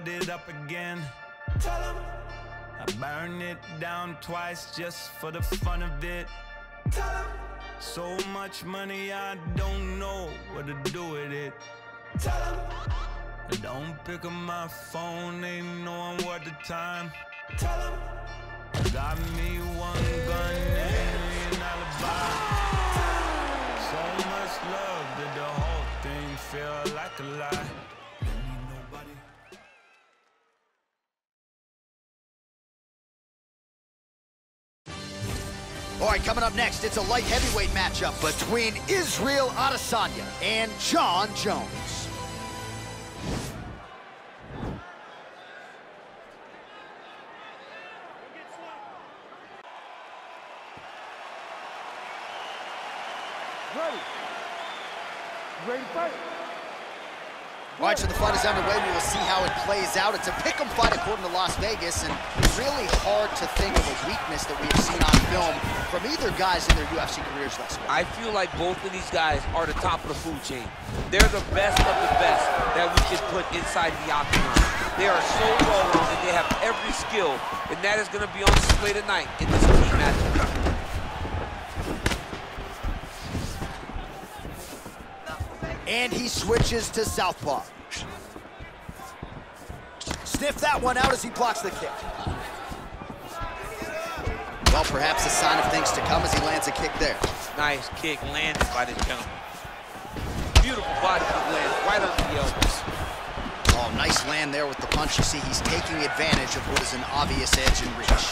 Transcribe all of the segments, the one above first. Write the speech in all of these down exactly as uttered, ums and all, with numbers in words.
load it up again. Tell 'em I burn it down twice just for the fun of it. Tell 'em so much money I don't know what to do with it. Tell 'em I don't pick up my phone, ain't knowing what the time. Tell 'em I got me one gun and a million alibi. So much love that the whole thing feel like a lie. Don't need nobody. All right, coming up next, it's a light heavyweight matchup between Israel Adesanya and Jon Jones. Ready. Ready to fight. All right, so the fight is underway. We will see how it plays out. It's a pick'em fight according to Las Vegas, and it's really hard to think of a weakness that we have seen on film from either guys in their U F C careers thus far. I feel like both of these guys are the top of the food chain. They're the best of the best that we can put inside the octagon. They are so well-rounded, they have every skill, and that is going to be on display tonight in this key matchup. And he switches to southpaw. Sniff that one out as he blocks the kick. Well, perhaps a sign of things to come as he lands a kick there. Nice kick landed by this gentleman. Beautiful body kick lands right under the elbows. Oh, nice land there with the punch. You see, he's taking advantage of what is an obvious edge and reach.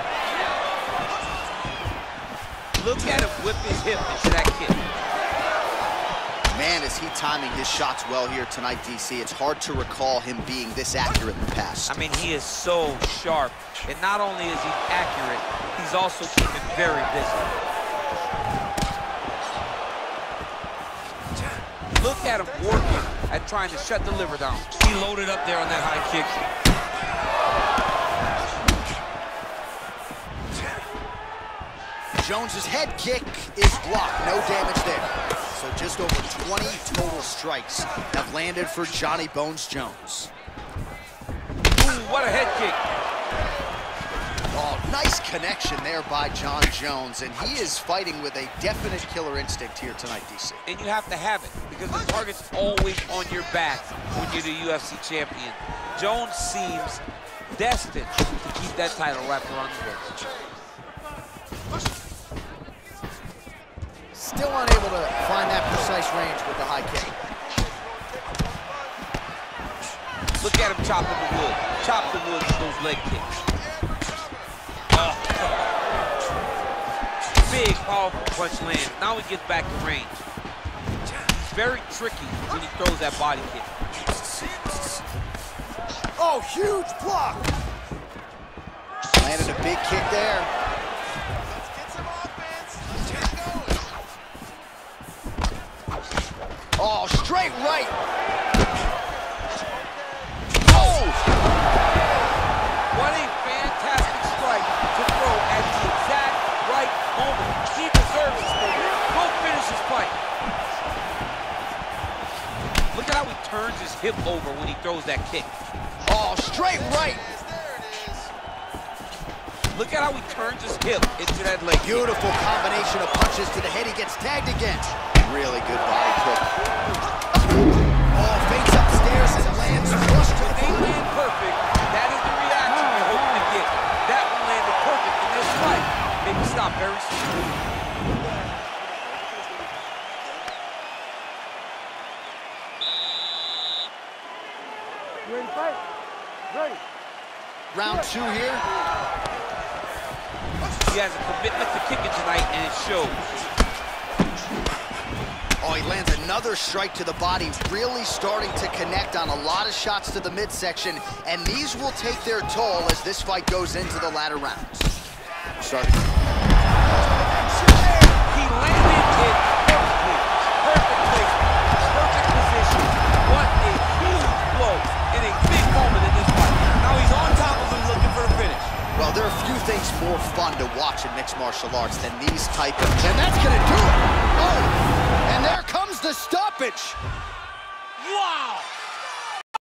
Look at him whip his hip into that kick. Man, is he timing his shots well here tonight, D C. It's hard to recall him being this accurate in the past. I mean, he is so sharp. And not only is he accurate, he's also keeping very busy. Look at him working at trying to shut the liver down. He loaded up there on that high kick. Jones's head kick is blocked. No damage there. So just over twenty total strikes have landed for Johnny Bones Jones. Ooh, what a head kick. Oh, nice connection there by Jon Jones, and he is fighting with a definite killer instinct here tonight, D C. And you have to have it, because the target's always on your back when you're the U F C champion. Jones seems destined to keep that title wrapped around the waist. Still unable to find that precise range with the high kick. Look at him chopping the wood. Chop the wood with those leg kicks. Oh. Big, powerful punch lands. Now he gets back to range. He's very tricky when he throws that body kick. Oh, huge block. Landed a big kick there. Oh, straight right. Oh! What a fantastic strike to throw at the exact right moment. He deserves this moment. Go finish his fight. Look at how he turns his hip over when he throws that kick. Oh, straight right. Look at how he turns his hip into that leg. Beautiful combination of punches to the head. He gets tagged again. Really good body kick. Oh, fakes upstairs and lands flush to the They land perfect. That is the reaction you're hoping to get. That one landed perfect in this fight. Maybe stop very soon. You ready to fight? Ready. Round two here. He has a commitment to kicking tonight, and it shows. Oh, he lands another strike to the body, really starting to connect on a lot of shots to the midsection, and these will take their toll as this fight goes into the latter rounds. Starting. He landed it perfectly. Perfect placement. Perfect position. What a huge blow in a big moment in this fight. Now he's on top of him looking for a finish. Well, there are a few things more fun to watch in mixed martial arts than these type of... And that's gonna do it! Oh! And there comes the stoppage! Wow!